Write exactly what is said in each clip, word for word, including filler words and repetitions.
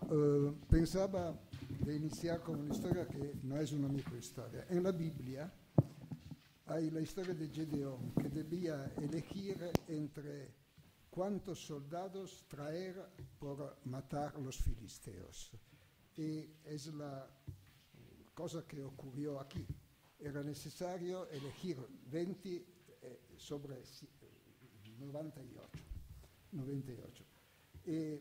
eh, pensava di iniziare con una storia che non è una microstoria. Nella Bibbia hai la storia di Gedeon che debía elegir entre cuántos soldados traer por matar los filisteos. Y es la cosa que ocurrió aquí. Era necesario elegir veinte eh, sobre noventa y ocho. noventa y ocho. Y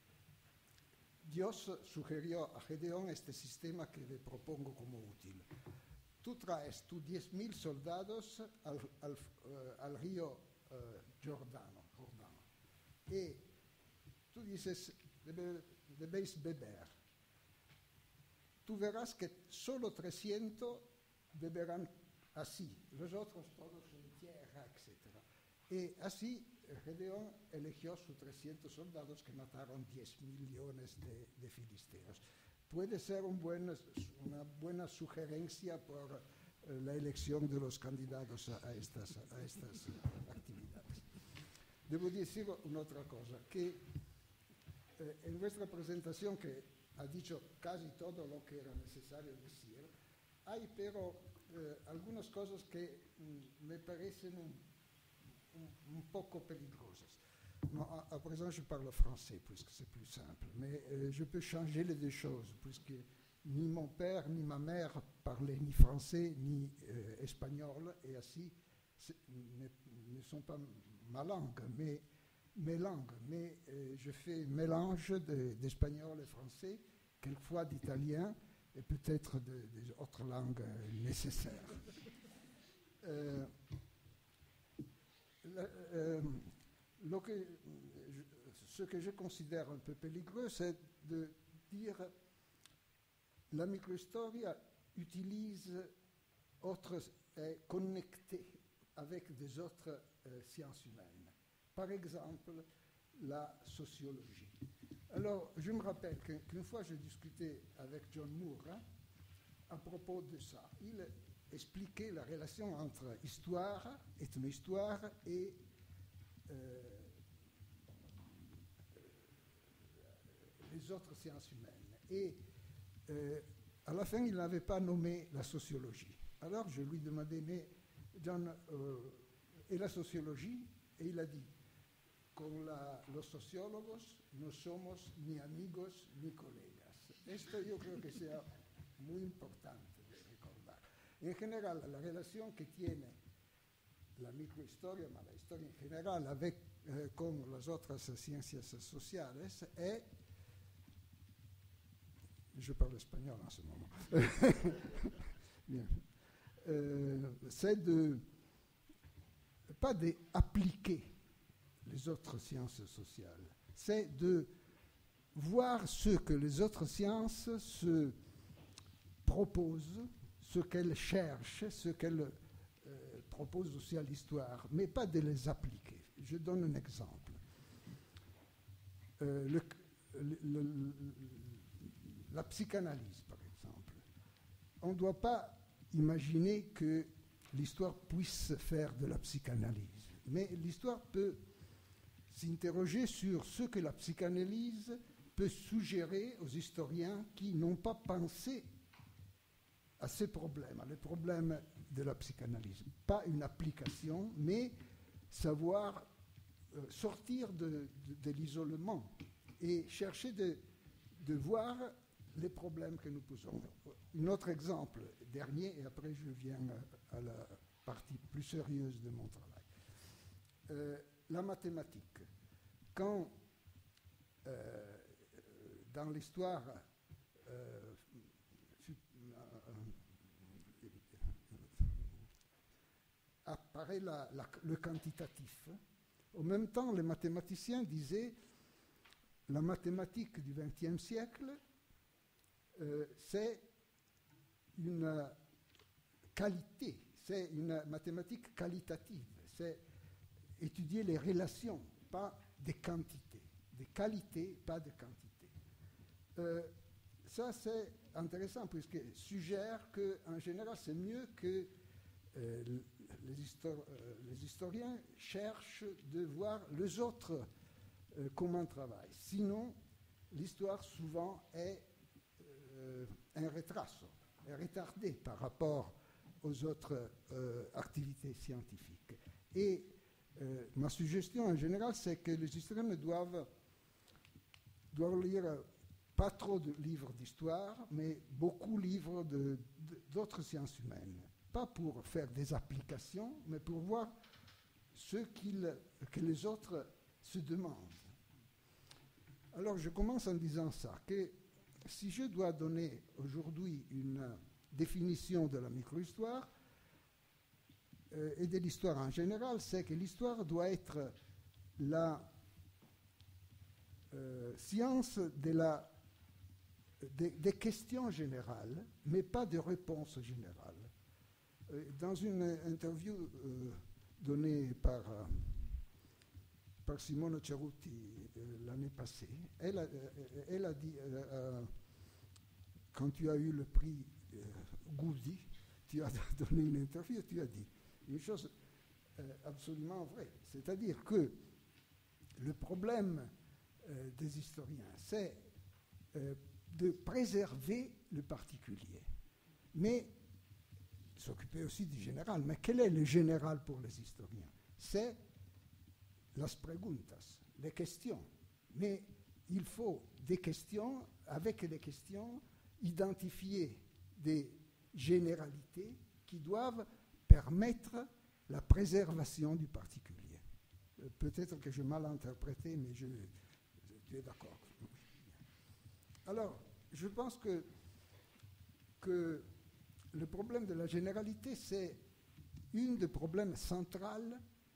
Dios sugirió a Gedeón este sistema que le propongo como útil. Tú traes tus diez mil soldados al, al, uh, al río uh, Jordano, Jordano y tú dices, debe, debéis beber. Tú verás que solo trescientos beberán así, los otros todos en tierra, etcétera. Y así Gedeón eligió sus trescientos soldados que mataron diez millones de, de filisteos. Puede ser un buen, una buena sugerencia por eh, la elección de los candidatos a, a, estas, a estas actividades. Debo decir una otra cosa, que eh, en vuestra presentación, que ha dicho casi todo lo que era necesario decir, hay pero eh, algunas cosas que mm, me parecen un, un, un poco peligrosas. Non, à, à présent, je parle français, puisque c'est plus simple. Mais euh, je peux changer les deux choses, puisque ni mon père ni ma mère parlaient ni français ni euh, espagnol, et ainsi ne, ne sont pas ma langue, mais mes langues. Mais euh, je fais un mélange de, d'espagnol et français, quelquefois d'italien, et peut-être de, des autres langues euh, nécessaires. euh, la, euh, Lo que, je, ce que je considère un peu périlleux, c'est de dire la microhistoria utilise autres, est connectée avec des autres euh, sciences humaines. Par exemple, la sociologie. Alors, je me rappelle que, qu'une fois, j'ai discuté avec John Moore hein, à propos de ça. Il expliquait la relation entre histoire, ethno-histoire et Euh, les autres sciences humaines. Et euh, à la fin, il n'avait pas nommé la sociologie. Alors je lui demandais, mais John, euh, et la sociologie? Et il a dit, con la, los sociólogos no somos ni amigos ni colegas. Esto yo creo que sea muy importante de recordar. En general, la relación que tiene la microhistoria, ma la historia en general, avec, eh, con las otras ciencias sociales, est, je parle espagnol en ce moment, bien, euh, c'est de, pas d'appliquer les autres sciences sociales, c'est de voir ce que les autres sciences se proposent, ce qu'elles cherchent, ce qu'elles propose aussi à l'histoire, mais pas de les appliquer. Je donne un exemple. Euh, le, le, le, la psychanalyse, par exemple. On ne doit pas imaginer que l'histoire puisse faire de la psychanalyse, mais l'histoire peut s'interroger sur ce que la psychanalyse peut suggérer aux historiens qui n'ont pas pensé à ces problèmes, à les problèmes de la psychanalyse. Pas une application, mais savoir euh, sortir de, de, de l'isolement et chercher de, de voir les problèmes que nous posons. Un autre exemple, dernier, et après je viens à la partie plus sérieuse de mon travail. Euh, la mathématique. Quand, euh, dans l'histoire, euh, apparaît la, la, le quantitatif. En même temps, les mathématiciens disaient la mathématique du vingtième siècle, euh, c'est une qualité, c'est une mathématique qualitative, c'est étudier les relations, pas des quantités, des qualités, pas des quantités. Euh, ça, c'est intéressant, puisque suggère qu'en général, c'est mieux que euh, les, histori- euh, les historiens cherchent de voir les autres euh, comment travaillent. Sinon, l'histoire souvent est euh, un retraso, est retardée par rapport aux autres euh, activités scientifiques. Et euh, ma suggestion en général, c'est que les historiens doivent, doivent lire pas trop de livres d'histoire, mais beaucoup de livres de, de, d'autres sciences humaines. Pas pour faire des applications, mais pour voir ce que les autres se demandent. Alors je commence en disant ça, que si je dois donner aujourd'hui une définition de la microhistoire euh, et de l'histoire en général, c'est que l'histoire doit être la euh, science de la, des, des questions générales, mais pas de réponses générales. Euh, dans une interview euh, donnée par, euh, par Simona Cerutti euh, l'année passée, elle a, euh, elle a dit, euh, euh, quand tu as eu le prix euh, Goudi, tu as donné une interview, tu as dit une chose euh, absolument vraie, c'est-à-dire que le problème euh, des historiens, c'est euh, de préserver le particulier, mais s'occuper aussi du général. Mais quel est le général pour les historiens? C'est las preguntas, les questions. Mais il faut des questions, avec des questions, identifier des généralités qui doivent permettre la préservation du particulier. Euh, peut-être que j'ai mal interprété, mais je, je suis d'accord. Alors, je pense que, que le problème de la généralité, c'est un des problèmes centraux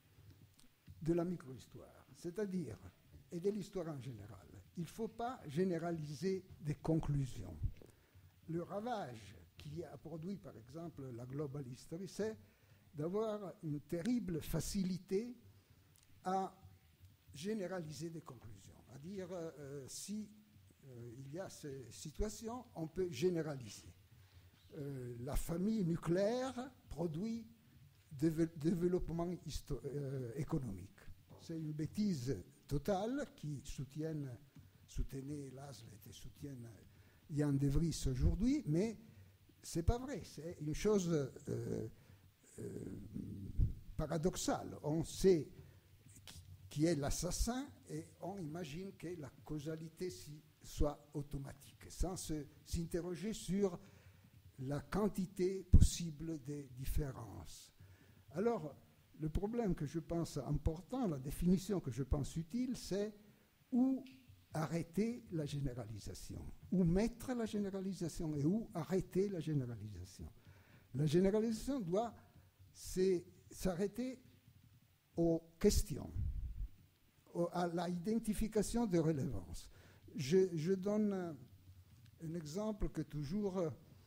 de la microhistoire, c'est-à-dire, et de l'histoire en général. Il ne faut pas généraliser des conclusions. Le ravage qui a produit, par exemple, la Global History, c'est d'avoir une terrible facilité à généraliser des conclusions, à dire euh, si euh, il y a ces situations, on peut généraliser. Euh, la famille nucléaire produit déve- développement histo- euh, économique. C'est une bêtise totale qui soutiennent, soutenait Laszlo et soutiennent Jan de Vries aujourd'hui, mais ce n'est pas vrai. C'est une chose euh, euh, paradoxale. On sait qui, qui est l'assassin et on imagine que la causalité si, soit automatique, sans se, s'interroger sur la quantité possible des différences. Alors, le problème que je pense important, la définition que je pense utile, c'est où arrêter la généralisation, où mettre la généralisation et où arrêter la généralisation. La généralisation doit s'arrêter aux questions, au, à l'identification de relevance. Je, je donne un exemple que toujours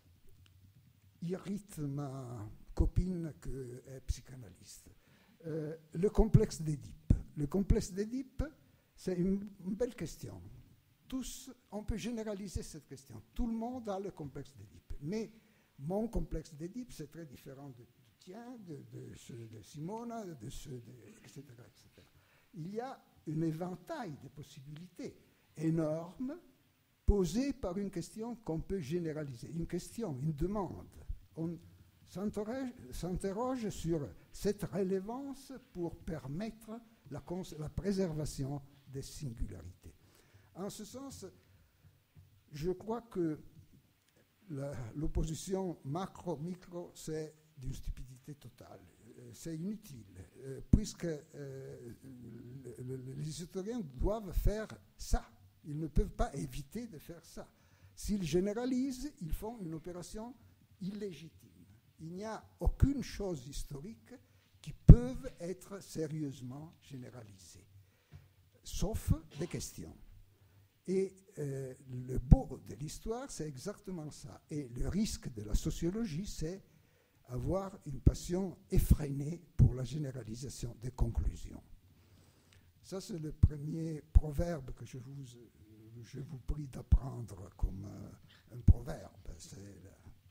irrite ma copine qui est psychanalyste. Euh, le complexe d'Édipe. Le complexe d'Édipe, c'est une, une belle question. Tous, on peut généraliser cette question. Tout le monde a le complexe d'Édipe. Mais mon complexe d'Édipe, c'est très différent de, du tien, de, de ceux de Simona, de ceux de, et cetera, et cetera. Il y a un éventail de possibilités énorme posée par une question qu'on peut généraliser. Une question, une demande. On s'interroge, s'interroge sur cette relevance pour permettre la, cons- la préservation des singularités. En ce sens, je crois que la, l'opposition macro-micro, c'est d'une stupidité totale. Euh, c'est inutile, euh, puisque euh, le, le, les historiens doivent faire ça. Ils ne peuvent pas éviter de faire ça. S'ils généralisent, ils font une opération illégitime. Il n'y a aucune chose historique qui peut être sérieusement généralisée, sauf des questions. Et euh, le beau de l'histoire, c'est exactement ça. Et le risque de la sociologie, c'est avoir une passion effrénée pour la généralisation des conclusions. Ça, c'est le premier proverbe que je vous, je vous prie d'apprendre comme euh, un proverbe. C'est la,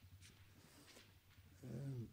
euh,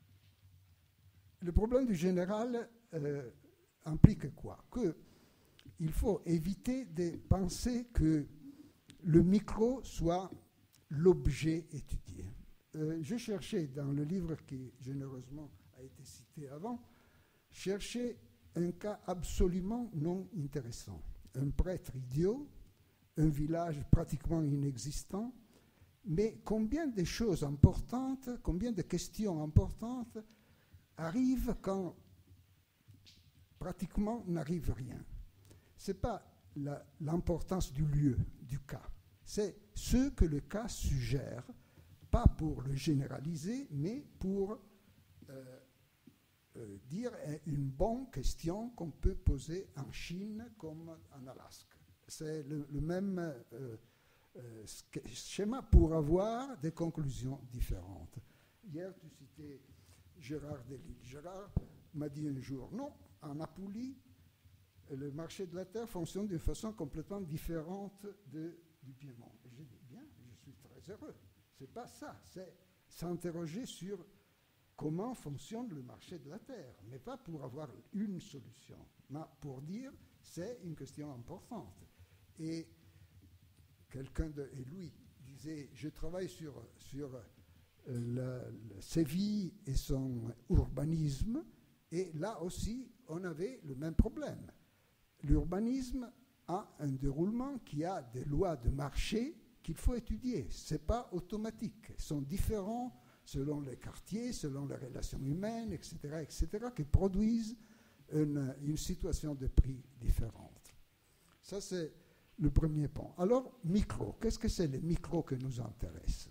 le problème du général euh, implique quoi? Que il faut éviter de penser que le micro soit l'objet étudié. Euh, je cherchais dans le livre qui généreusement a été cité avant, cherchais un cas absolument non intéressant. Un prêtre idiot, un village pratiquement inexistant, mais combien de choses importantes, combien de questions importantes arrivent quand pratiquement n'arrive rien. Ce n'est pas la, l'importance du lieu, du cas. C'est ce que le cas suggère, pas pour le généraliser, mais pour euh, euh, dire une bonne question qu'on peut poser en Chine comme en Alaska. C'est le, le même euh, euh, schéma pour avoir des conclusions différentes. Hier, tu citais Gérard Delisle. Gérard m'a dit un jour, non, en Apulie, le marché de la terre fonctionne d'une façon complètement différente de, du Piémont. Et j'ai dit, bien, je suis très heureux. C'est pas ça, c'est s'interroger sur comment fonctionne le marché de la terre, mais pas pour avoir une solution, mais pour dire c'est une question importante. Et quelqu'un de, et lui disait, je travaille sur, sur euh, le, le Séville et son urbanisme, et là aussi on avait le même problème. L'urbanisme a un déroulement qui a des lois de marché qu'il faut étudier. Ce n'est pas automatique. Ils sont différents selon les quartiers, selon les relations humaines, et cetera, et cetera, qui produisent une, une situation de prix différente. Ça, c'est le premier point. Alors, micro. Qu'est-ce que c'est le micro qui nous intéresse?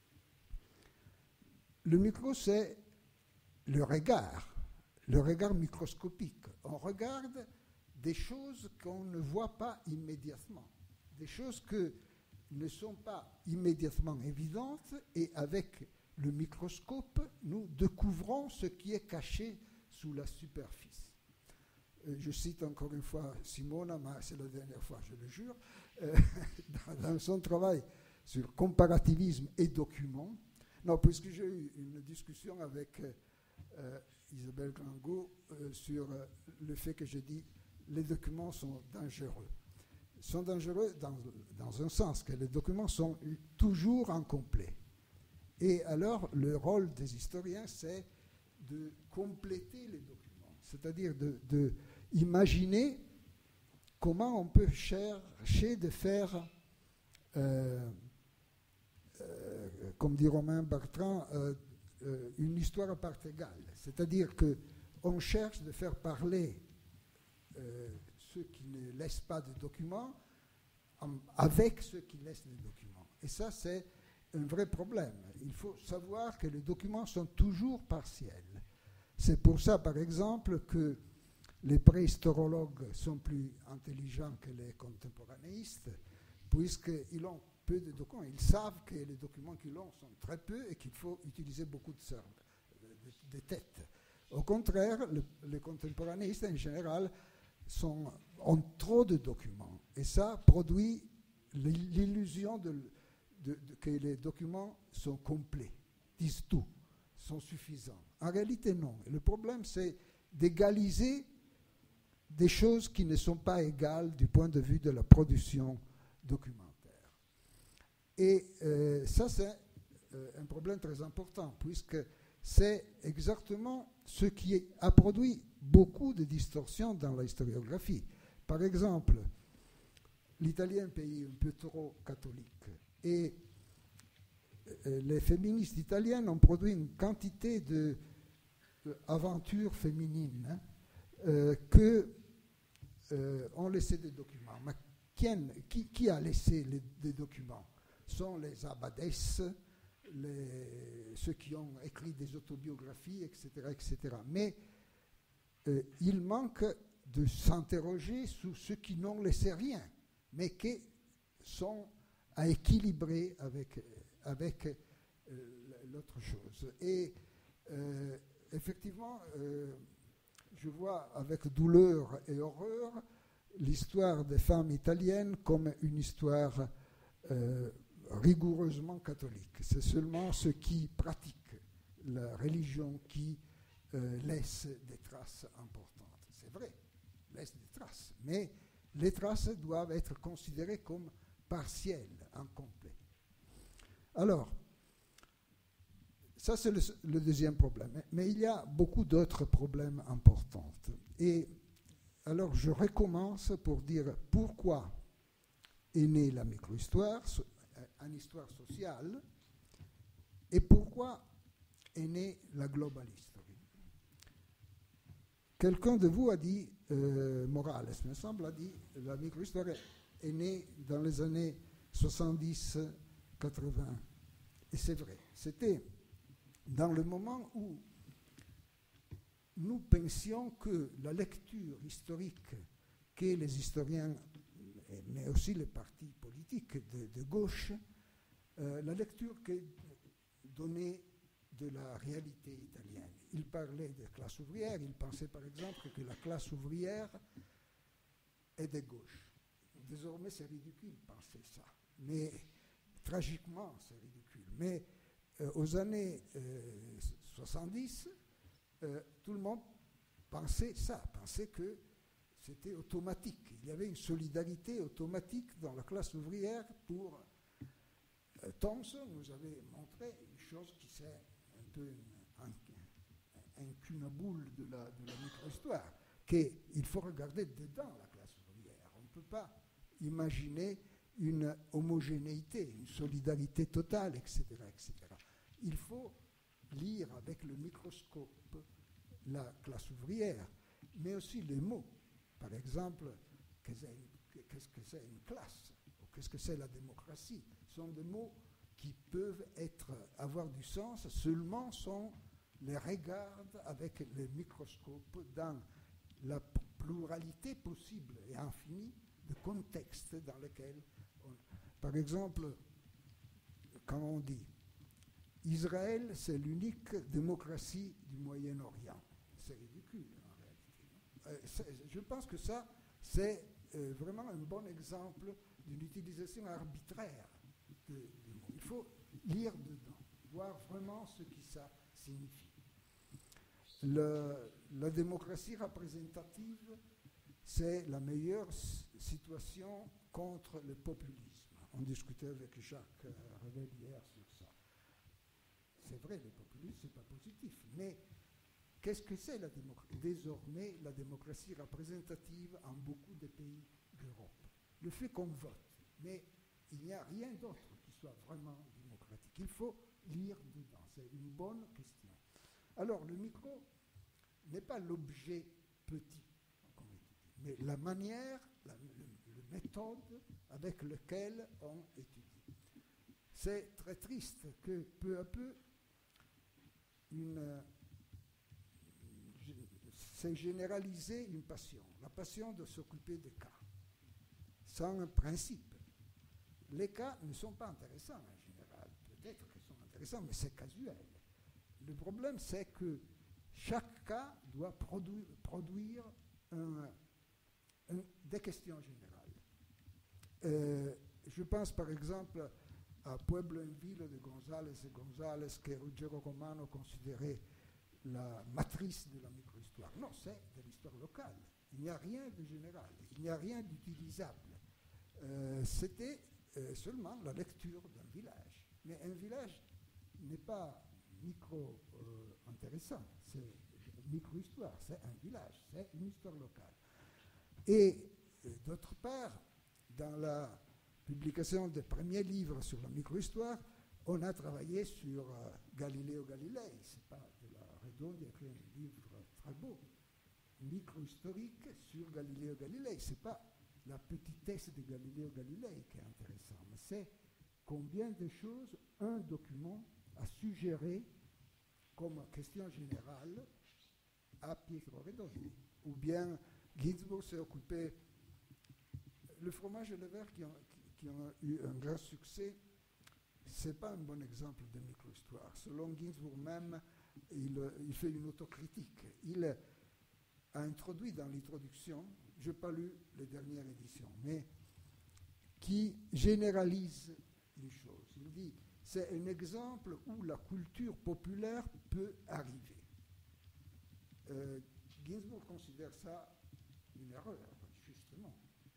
Le micro, c'est le regard, le regard microscopique. On regarde des choses qu'on ne voit pas immédiatement, des choses que ne sont pas immédiatement évidentes, et avec le microscope, nous découvrons ce qui est caché sous la superficie. Euh, je cite encore une fois Simona, mais c'est la dernière fois, je le jure, euh, dans, dans son travail sur comparativisme et document. Non, puisque j'ai eu une discussion avec euh, Isabelle Grangot euh, sur euh, le fait que j'ai dit les documents sont dangereux. Ils sont dangereux dans, dans un sens que les documents sont toujours incomplets. Et alors, le rôle des historiens, c'est de compléter les documents, c'est-à-dire de, de imaginer comment on peut chercher de faire, euh, euh, comme dit Romain Bertrand, euh, euh, une histoire à part égale. C'est-à-dire qu'on cherche de faire parler Euh, ceux qui ne laissent pas de documents en, avec ceux qui laissent des documents. Et ça, c'est un vrai problème. Il faut savoir que les documents sont toujours partiels. C'est pour ça, par exemple, que les préhistorologues sont plus intelligents que les contemporanéistes, puisqu'ils ont peu de documents. Ils savent que les documents qu'ils ont sont très peu et qu'il faut utiliser beaucoup de cerveaux, de, de têtes. Au contraire, le, les contemporanéistes, en général, Sont, ont trop de documents. Et ça produit l'illusion de, de, de, que les documents sont complets, disent tout, sont suffisants. En réalité, non. Et le problème, c'est d'égaliser des choses qui ne sont pas égales du point de vue de la production documentaire. Et euh, ça, c'est euh, un problème très important, puisque c'est exactement ce qui est, a produit beaucoup de distorsions dans la historiographie. Par exemple, l'Italie est un pays un peu trop catholique, et euh, les féministes italiennes ont produit une quantité d'aventures féminines hein, euh, que euh, ont laissé des documents. Mais qui, qui a laissé les, des documents? Sont les abbadesses, les, ceux qui ont écrit des autobiographies, et cetera, et cetera. Mais euh, il manque de s'interroger sur ceux qui n'ont laissé rien, mais qui sont à équilibrer avec, avec euh, l'autre chose. Et euh, effectivement, euh, je vois avec douleur et horreur l'histoire des femmes italiennes comme une histoire euh, rigoureusement catholique. C'est seulement ceux qui pratiquent la religion qui euh, laissent des traces importantes. C'est vrai, laissent des traces, mais les traces doivent être considérées comme partielles, incomplètes. Alors, ça c'est le, le deuxième problème. Mais il y a beaucoup d'autres problèmes importants. Et alors je recommence pour dire pourquoi est née la microhistoire, en histoire sociale, et pourquoi est née la global history. Quelqu'un de vous a dit, euh, Morales, me semble, a dit la microhistoire est née dans les années soixante-dix quatre-vingts. Et c'est vrai, c'était dans le moment où nous pensions que la lecture historique que les historiens, mais aussi les partis politiques de, de gauche, euh, la lecture que donnait de la réalité italienne. Il parlait de classe ouvrière, il pensait par exemple que la classe ouvrière est de gauche. Désormais, c'est ridicule de penser ça, mais tragiquement, c'est ridicule. Mais euh, aux années euh, soixante-dix, euh, tout le monde pensait ça, pensait que c'était automatique. Il y avait une solidarité automatique dans la classe ouvrière pour... Euh, Thomson nous avait montré une chose qui c'est un peu un, un, un cunabule de la, de la micro-histoire, qu'il faut regarder dedans la classe ouvrière. On ne peut pas imaginer une homogénéité, une solidarité totale, et cetera, et cetera. Il faut lire avec le microscope la classe ouvrière, mais aussi les mots. Par exemple, qu'est-ce que c'est une classe, ou qu'est-ce que c'est la démocratie, sont des mots qui peuvent être, avoir du sens seulement si on les regarde avec le microscope dans la pluralité possible et infinie de contextes dans lesquels on... Par exemple, quand on dit Israël, c'est l'unique démocratie du Moyen-Orient, c'est ridicule en réalité. Euh, je pense que ça, c'est euh, vraiment un bon exemple d'une utilisation arbitraire de, de mots. Il faut lire dedans, voir vraiment ce que ça signifie. Le, la démocratie représentative, c'est la meilleure s- situation contre le populisme. On discutait avec Jacques euh, Revel hier sur ça. C'est vrai, le populisme, ce n'est pas positif. Mais qu'est-ce que c'est la démocratie ? Désormais, la démocratie représentative en beaucoup de pays d'Europe. Le fait qu'on vote, mais il n'y a rien d'autre qui soit vraiment démocratique. Il faut lire dedans. C'est une bonne question. Alors, le micro n'est pas l'objet petit, comme étudie, mais la manière, la, le, le méthode avec laquelle on étudie. C'est très triste que peu à peu, une, c'est généralisé une passion, la passion de s'occuper des cas, sans un principe. Les cas ne sont pas intéressants en général, peut-être qu'ils sont intéressants, mais c'est casuel. Le problème, c'est que chaque cas doit produ- produire un, un, des questions générales. Euh, je pense par exemple à Pueblo en Ville de González et González, que Ruggiero Romano considérait la matrice de la microhistoire. Non, c'est de l'histoire locale. Il n'y a rien de général, il n'y a rien d'utilisable. Euh, c'était euh, seulement la lecture d'un village. Mais un village n'est pas micro-intéressant, euh, c'est micro-histoire, c'est un village, c'est une histoire locale. Et euh, d'autre part, dans la publication des premiers livres sur la micro-histoire, on a travaillé sur euh, Galileo Galilei. C'est pas de la Redondo, il a écrit un livre très beau, micro-historique sur Galileo Galilei. C'est pas la petitesse de Galileo Galilei qui est intéressante, mais c'est combien de choses un document a suggéré comme question générale à Pietro Redondo. Ou bien Ginsburg s'est occupé. Le fromage et le verre qui ont, qui, qui ont eu un grand succès, ce n'est pas un bon exemple de micro-histoire. Selon Ginsburg même, il, il fait une autocritique. Il a introduit dans l'introduction, je n'ai pas lu les dernières éditions, mais qui généralise une chose. Il dit, c'est un exemple où la culture populaire peut arriver. Euh, Ginsburg considère ça une erreur, justement.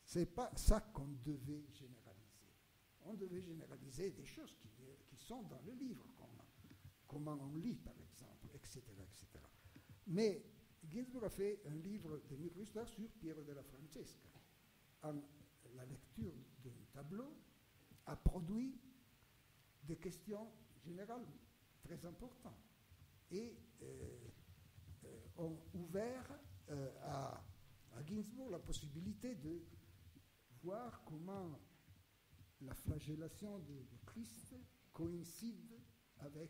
Ce n'est pas ça qu'on devait généraliser. On devait généraliser des choses qui, qui sont dans le livre, comme comment on lit, par exemple, et cetera, et cetera. Mais Ginsburg a fait un livre de microhistoire sur Piero della Francesca. En, la lecture d'un tableau a produit des questions générales très importantes et euh, euh, ont ouvert euh, à, à Ginsburg la possibilité de voir comment la flagellation de, de Christ coïncide avec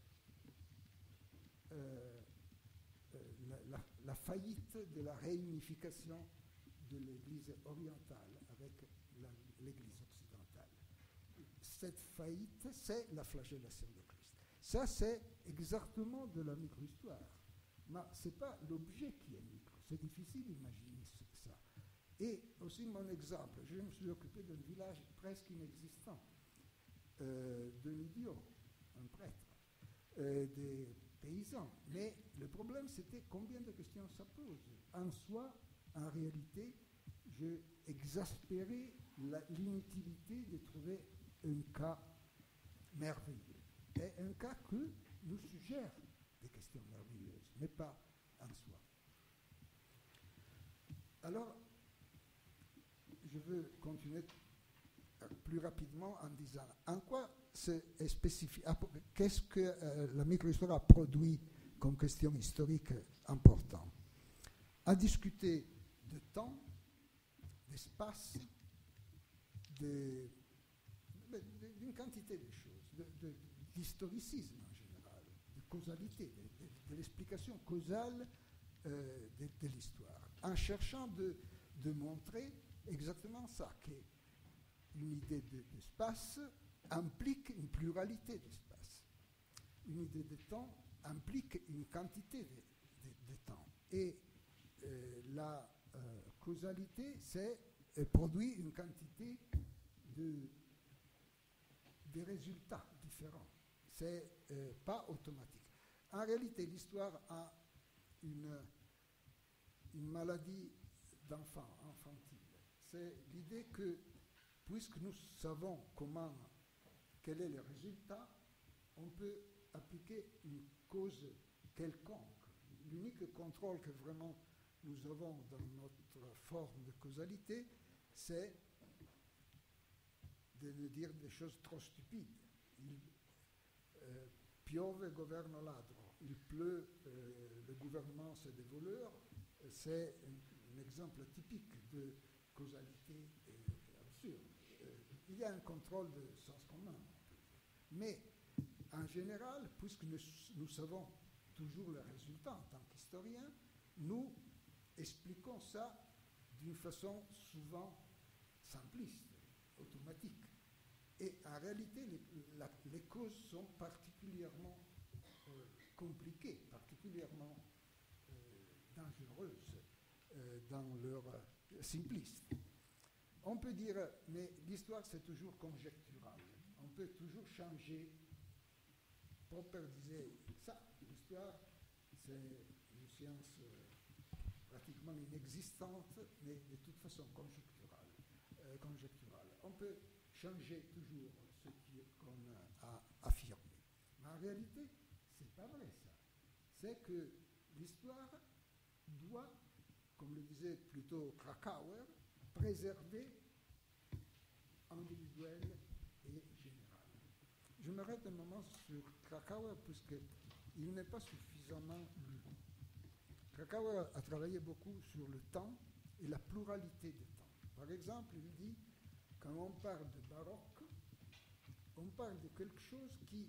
euh, la, la, la faillite de la réunification de l'Église orientale avec l'Église occidentale. Cette faillite, c'est la flagellation de Christ. Ça, c'est exactement de la microhistoire. Mais ce n'est pas l'objet qui est micro. C'est difficile d'imaginer ça. Et aussi mon exemple, je me suis occupé d'un village presque inexistant, euh, d'un idiot, un prêtre, euh, des paysans. Mais le problème, c'était combien de questions ça pose. En soi, en réalité, je exaspérais l'inutilité de trouver un cas merveilleux. Et un cas que nous suggère des questions merveilleuses, mais pas en soi. Alors, je veux continuer plus rapidement en disant en quoi c'est spécifique, qu'est-ce que euh, la microhistoire a produit comme question historique importante. À discuter de temps, d'espace, de, de, de, d'une quantité de choses, de, de, d'historicisme en général, de causalité, de, de, de l'explication causale euh, de, de l'histoire, en cherchant de, de montrer exactement ça, qu'une idée de, d'espace implique une pluralité d'espace. Une idée de temps implique une quantité de, de, de temps. Et euh, la euh, causalité, c'est euh, produit une quantité de, de résultats différents. C'est euh, pas automatique. En réalité, l'histoire a une, une maladie d'enfant, infantile. C'est l'idée que, puisque nous savons comment, quel est le résultat, on peut appliquer une cause quelconque. L'unique contrôle que vraiment nous avons dans notre forme de causalité, c'est de ne dire des choses trop stupides. Il euh, piove, governo ladro. Il pleut, euh, le gouvernement c'est des voleurs. C'est un, un exemple typique de causalité euh, absurde. Euh, il y a un contrôle de sens commun. Mais en général, puisque nous, nous savons toujours le résultat en tant qu'historien, nous expliquons ça d'une façon souvent simpliste, automatique. Et en réalité, les, la, les causes sont particulièrement euh, compliquées, particulièrement euh, dangereuses euh, dans leur euh, simplisme. On peut dire, mais l'histoire c'est toujours conjectural. On peut toujours changer. Popper disait, ça, l'histoire, c'est une science euh, pratiquement inexistante, mais de toute façon conjecturale. Euh, conjecturale. On peut changer toujours ce qu'on a affirmé. Mais en réalité, ce n'est pas vrai ça. C'est que l'histoire doit, comme le disait plutôt Krakauer, préserver individuel et général. Je m'arrête un moment sur Krakauer puisqu'il n'est pas suffisamment lu. Krakauer a travaillé beaucoup sur le temps et la pluralité des temps. Par exemple, il dit, quand on parle de baroque, on parle de quelque chose qui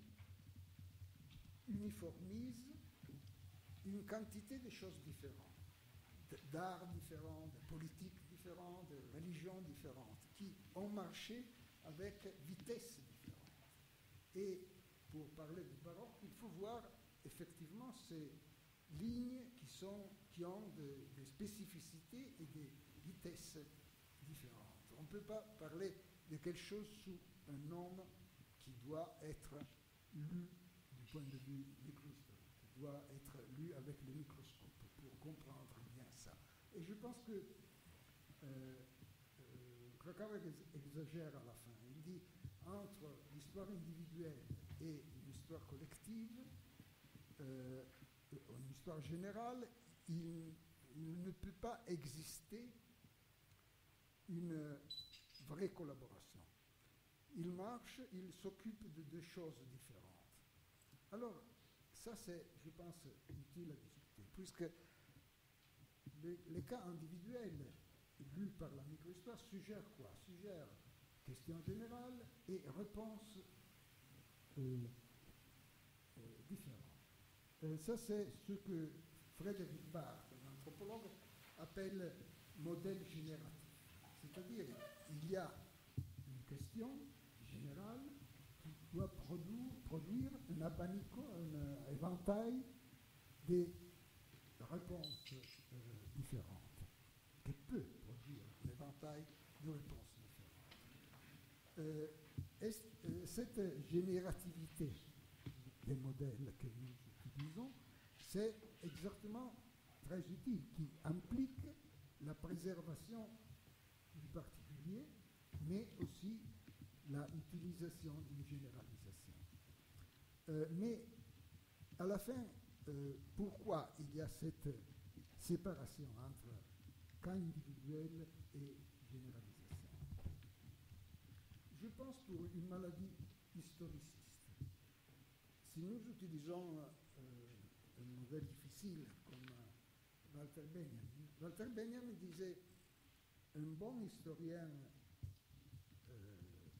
uniformise une quantité de choses différentes, d'arts différents, de politiques différentes, de religions différentes, qui ont marché avec vitesse différente. Et pour parler du baroque, il faut voir effectivement ces lignes qui, sont, qui ont de, des spécificités et des vitesses différentes. On ne peut pas parler de quelque chose sous un nom qui doit être lu du point de vue microscopique, qui doit être lu avec le microscope pour comprendre bien ça. Et je pense que euh, euh, Krakauer exagère à la fin. Il dit entre l'histoire individuelle et l'histoire collective, euh, une histoire générale, il, il ne peut pas exister une vraie collaboration. Il marche, il s'occupe de deux choses différentes. Alors, ça c'est, je pense, utile à discuter, puisque les, les cas individuels lus par la microhistoire suggèrent quoi? Suggèrent questions générales et réponses euh, euh, différentes. Euh, ça c'est ce que Frédéric Barthes, un anthropologue, appelle modèle génératif. C'est-à-dire, il y a une question générale qui doit produire, produire un abanico, un éventail des réponses euh, différentes, qui peut produire un éventail de réponses différentes. Euh, est, euh, cette générativité des modèles que nous utilisons, c'est exactement très utile, qui implique la préservation du particulier, mais aussi la utilisation d'une généralisation. Euh, mais à la fin, euh, pourquoi il y a cette séparation entre cas individuel et généralisation? Je pense pour une maladie historiciste. Si nous utilisons euh, un modèle difficile comme euh, Walter Benjamin, Walter Benjamin disait un bon historien euh,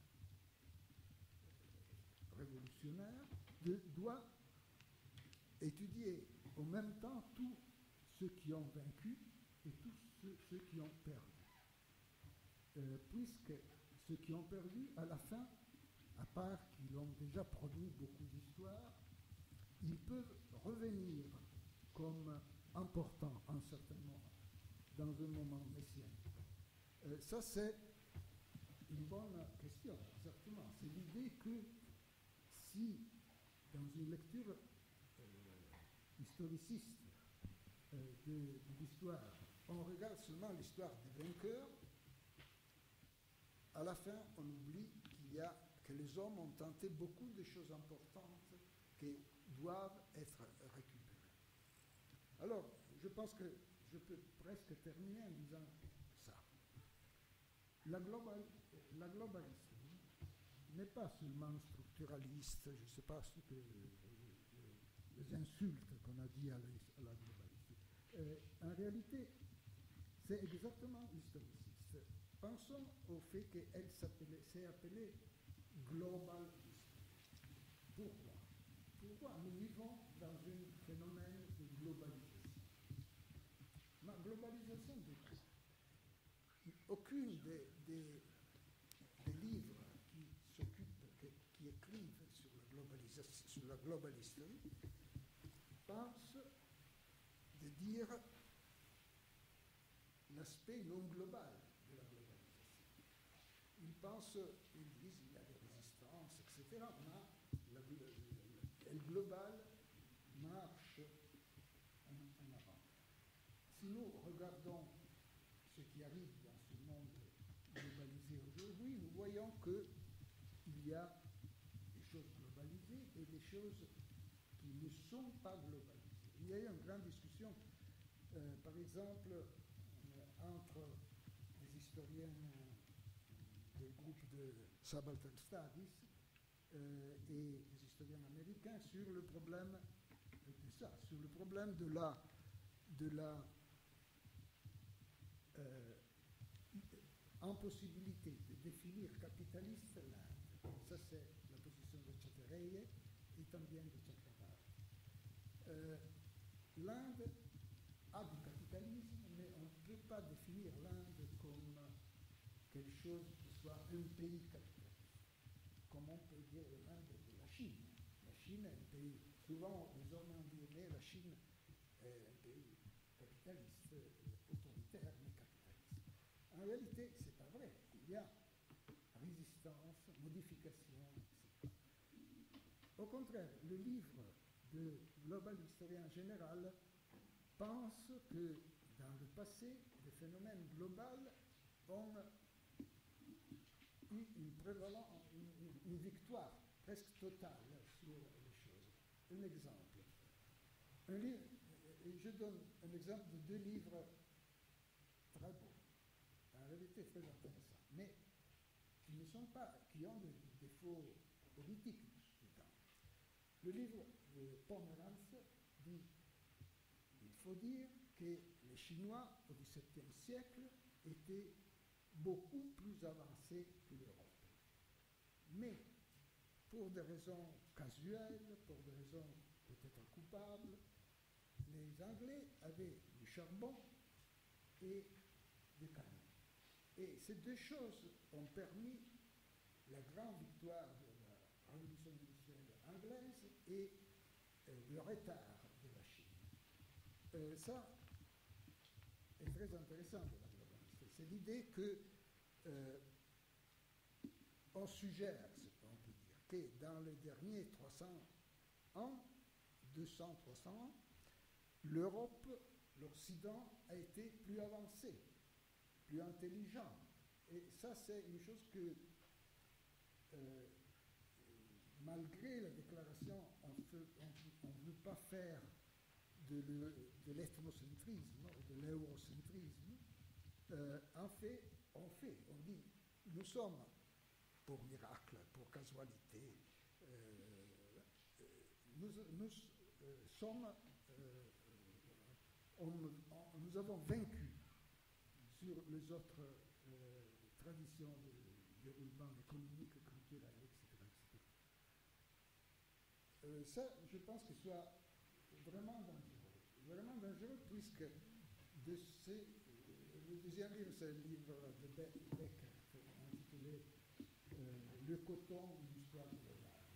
révolutionnaire de, doit étudier en même temps tous ceux qui ont vaincu et tous ceux, ceux qui ont perdu. Euh, puisque ceux qui ont perdu, à la fin, à part qu'ils ont déjà produit beaucoup d'histoires, ils peuvent revenir comme importants en certain moment, dans un moment messianique. Euh, ça, c'est une bonne question, certainement. C'est l'idée que si, dans une lecture euh, historiciste euh, de, de l'histoire, on regarde seulement l'histoire des vainqueurs, à la fin, on oublie qu'il y a, que les hommes ont tenté beaucoup de choses importantes qui doivent être récupérées. Alors, je pense que je peux presque terminer en disant ça. La, global, la globalisation n'est pas seulement structuraliste, je ne sais pas ce que les, les insultes qu'on a dit à la, à la globalité. Euh, en réalité, c'est exactement historiciste. Pensons au fait qu'elle s'est appelée global history. Pourquoi? Pourquoi nous vivons dans un phénomène de globalisation? Ma globalisation de quoi? Aucune des, des, des livres qui s'occupent, qui, qui écrivent sur la globalisation, sur la global history, pense de dire l'aspect non global de la globalisation. Ils pensent, ils disent qu'il y a des résistances, et cetera, mais la, la, le global marche en, en avant. Si nous regardons ce qui arrive dans ce monde globalisé aujourd'hui, nous voyons qu'il y a des choses globalisées et des choses qui ne sont pas globalisées. Il y a eu une grande discussion, euh, par exemple, euh, entre des historiens euh, du groupe de Subaltern Studies euh, et des historiens américains sur le problème de ça, sur le problème de la, de la euh, impossibilité de définir capitaliste l'Inde. Ça, c'est la position de Chatterjee et también de Chakrabarty. Euh, L'Inde a du capitalisme, mais on ne peut pas définir l'Inde comme quelque chose qui soit un pays capitaliste. Comme on peut dire l'Inde de la Chine. La Chine est un pays, souvent les hommes ont dit, mais la Chine est un pays capitaliste, autoritaire, mais capitaliste. En réalité, ce n'est pas vrai. Il y a résistance, modification, et cetera. Au contraire, le livre de Global Historien Général pense que dans le passé, les phénomènes globaux ont eu une, prévalence, une, une victoire presque totale sur les choses. Un exemple. Un livre, et je donne un exemple de deux livres très beaux, en réalité très intéressants, mais qui ne sont pas, qui ont des défauts politiques du temps. Le livre de Pomerantz dit: il faut dire que les Chinois au dix-septième siècle étaient beaucoup plus avancés que l'Europe. Mais pour des raisons casuelles, pour des raisons peut-être coupables, les Anglais avaient du charbon et des canons. Et ces deux choses ont permis la grande victoire de la révolution industrielle anglaise et euh, le retard de la Chine. Euh, ça est très intéressant de la globalité. C'est l'idée que euh, on suggère, on peut dire, que dans les derniers trois cents ans, deux cents à trois cents ans, l'Europe, l'Occident a été plus avancé, plus intelligent. Et ça, c'est une chose que, euh, malgré la déclaration, on ne veut pas faire de, le, de l'ethnocentrisme ou de l'eurocentrisme. Euh, en fait, on fait, on dit, nous sommes, pour miracle, pour casualité, euh, nous, nous euh, sommes, euh, on, on, nous avons vaincu sur les autres euh, traditions de déroulement économique, culturel, et cetera et cetera. Euh, ça, je pense que soit vraiment dangereux. Vraiment dangereux, puisque de ces, euh, le deuxième livre, c'est un livre de Becker, intitulé euh, Le coton, une histoire globale.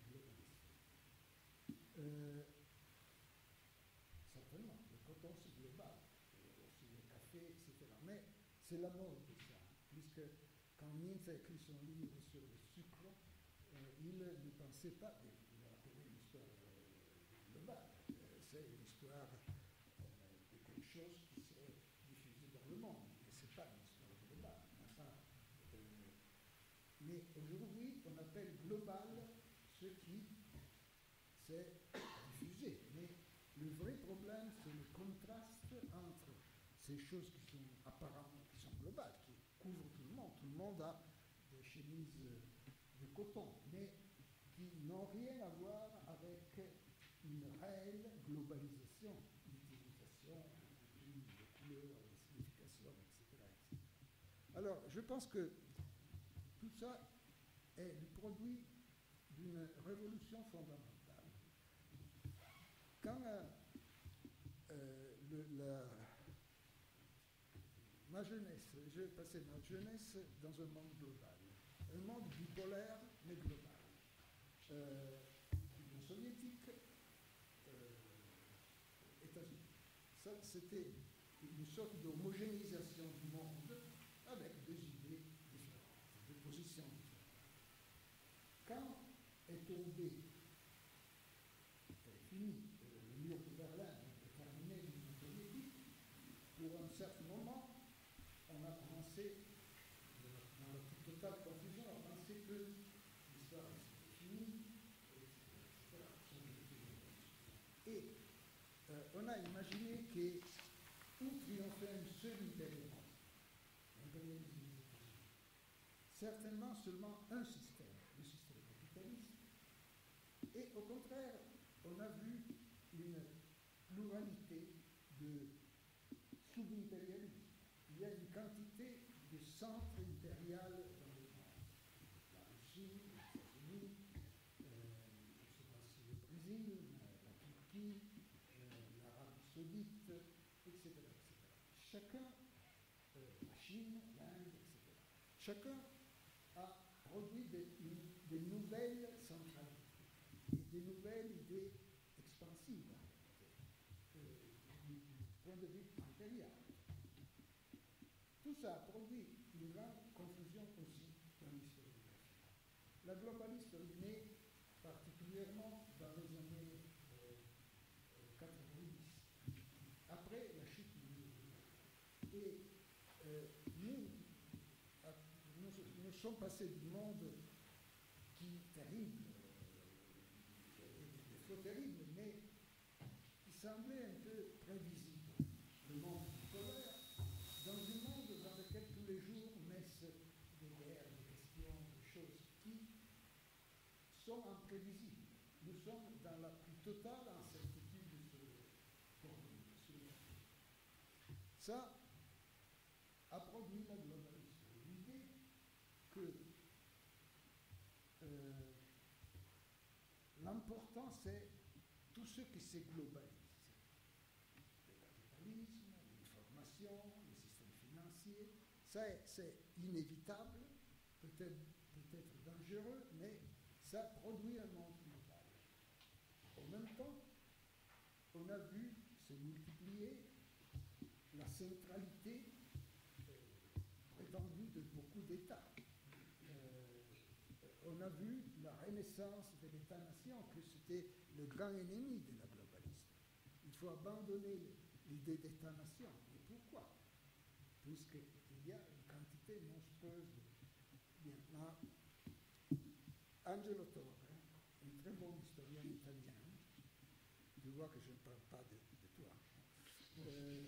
Euh, certainement, le coton, c'est global, aussi le café, et cetera. Mais c'est la mode de ça, puisque quand Nietzsche a écrit son livre sur le sucre, euh, il ne pensait pas, il a appelé une histoire euh, globale. Euh, c'est une histoire euh, de quelque chose qui s'est diffusé dans le monde, mais ce n'est pas une histoire globale. Enfin, euh, mais aujourd'hui, on appelle global ce qui s'est diffusé. Mais le vrai problème, c'est le contraste entre ces choses qui sont apparemment, qui sont globales, qui couvrent tout le monde. Tout le monde a des chemises de coton, mais qui n'ont rien à voir avec une réelle globalisation, l'utilisation de couleurs, de significations, et cetera, et cetera. Alors, je pense que tout ça est le produit d'une révolution fondamentale. Quand euh, euh, le, la, ma jeunesse, j'ai passé ma jeunesse dans un monde global, un monde bipolaire mais global. Euh, Union soviétique, euh, États-Unis. Ça, c'était une sorte d'homogénéisation du monde avec des idées différentes, des positions différentes. Quand est tombé, est fini, le mur de Berlin, est terminé l'Union soviétique, pour un certain moment, on a pensé, dans la toute totale confusion, on a pensé que l'histoire était finie, et cetera. Et euh, on a imaginé que où triomphait un seul impérialisme, l'impérialisme des États-Unis. Certainement seulement un système, le système capitaliste. Et au contraire, on a vu une pluralité de sub-impérialisme. Il y a une quantité de centres impériaux dans le monde. La Russie, les États-Unis, euh, je ne sais pas si le Brésil, la Turquie, euh, l'Arabie saoudite, et cetera, et cetera. Chacun, euh, la Chine, l'Inde, et cetera. Chacun a produit des, des nouvelles centralités et des nouvelles idées expansives, euh, du, du point de vue impérial. Tout ça a produit une grande confusion aussi dans l'historiographie. La globalisme naît particulièrement dans les années euh, quatre-vingt-dix, après la chute du mur de Berlin. Et euh, nous, nous sommes passés du monde qui terrible, euh, des défauts terribles, mais qui semblait un peu prévisible, le monde bipolaire, dans un monde dans lequel tous les jours naissent des guerres, des questions, des choses qui sont imprévisibles. Nous sommes dans la plus totale incertitude sur le monde. Ça a produit la globalisation. L'idée que euh, l'important c'est tout ce qui se globalise. Le capitalisme, l'information, le système financier, ça c'est inévitable, peut-être peut-être dangereux, mais ça produit un monde global. En même temps, on a vu se multiplier la centralité euh, prétendue de beaucoup d'États. Euh, on a vu la renaissance de l'État-nation, que c'était le grand ennemi de la globalisme. Il faut abandonner l'idée d'État-nation. Et pourquoi? Puisqu'il y a une quantité monstrueuse de... Bien, ma... Angelo Torre, un très bon historien italien, tu vois que je ne parle pas de, de toi, euh,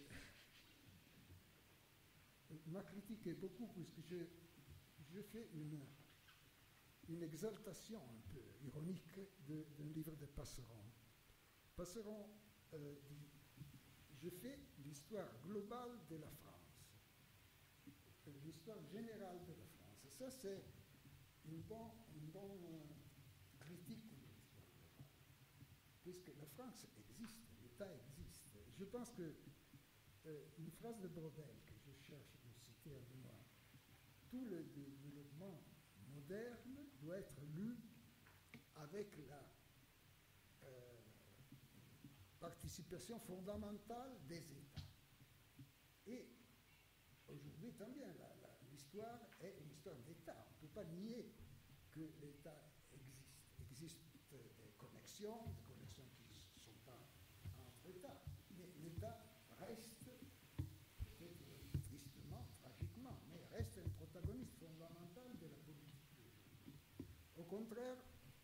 m'a critiqué beaucoup puisque je, je fais une, une exaltation un peu ironique d'un livre de Passeron. Passeron euh, dit « Je fais l'histoire globale de la France, l'histoire générale de la France. » Ça, c'est une bonne, une bonne euh, critique de l'histoire globale, puisque la France existe, l'État existe. Je pense que euh, une phrase de Brodel que je cherche à citer à mémoire, tout le développement moderne doit être lu avec la euh, participation fondamentale des États. Et aujourd'hui, tant bien, l'histoire est une histoire d'État. On ne peut pas nier que l'État existe. Il existe des connexions, des connexions qui ne sont pas entre États. Mais l'État reste, peut-être tristement, tragiquement, mais reste un protagoniste fondamental de la politique d'aujourd'hui. Au contraire,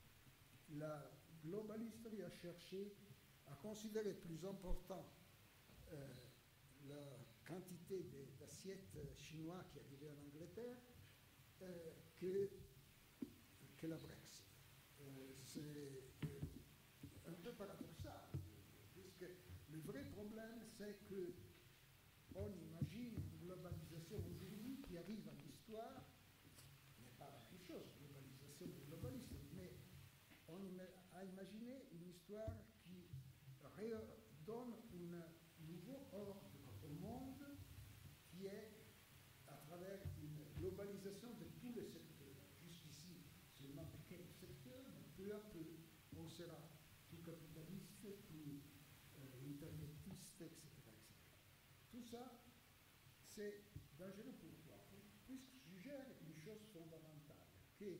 la globalisterie a cherché à considérer plus important euh, la quantité d'assiettes chinois qui arrivaient en Angleterre euh, que, que la Brexit. Euh, C'est euh, un peu paradoxal, puisque le vrai problème, c'est qu'on imagine une globalisation aujourd'hui qui arrive en histoire, n'est pas la même chose, globalisation et globalisme, mais on a imaginé une histoire qui donne un nouveau ordre au monde qui est à travers une globalisation de tous les secteurs. Jusqu'ici, seulement de quelques secteurs, mais peu à peu, on sera tout capitaliste, tout euh, internetiste, et cetera, et cetera. Tout ça, c'est dangereux. Pourquoi? Puisque je suggère une chose fondamentale, que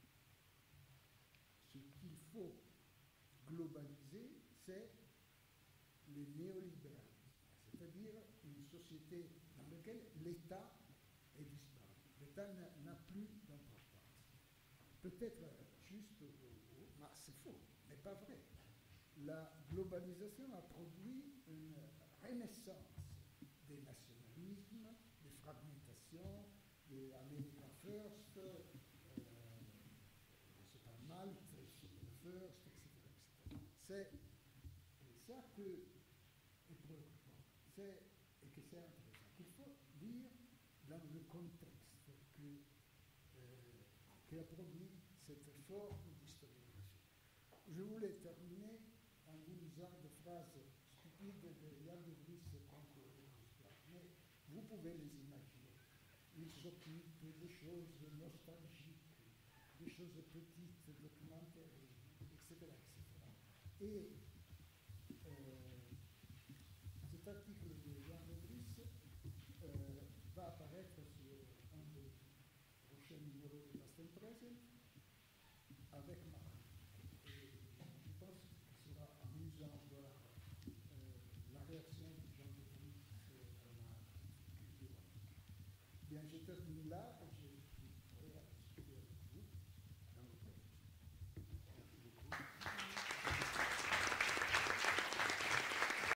ce qu'il faut globaliser, c'est le néolibéralisme, c'est-à-dire une société dans laquelle l'État est disparu. L'État n'a plus d'importance. Peut-être juste, mais c'est faux, mais pas vrai. La globalisation a produit une renaissance des nationalismes, des fragmentations, des America First, euh, je ne sais pas, Malte, First, et cetera, et cetera. C'est ça que est préoccupant, c'est, et que c'est intéressant, qu'il faut lire dans le contexte que, euh, qui a produit cette forme d'historiographie. Je voulais terminer en vous lisant des phrases stupides de Jan de Vries contre l'histoire, mais vous pouvez les imaginer. Ils s'occupent des choses nostalgiques, des choses petites, documentaires, et cetera, et cetera. Et Euh, cet article de Jan de Vries euh, va apparaître sur un des prochains numéros de Past and Present avec ma et je pense que ce sera amusant de voir euh, la réaction de Jan de Vries à la critique ironique. Bien, je termine là et je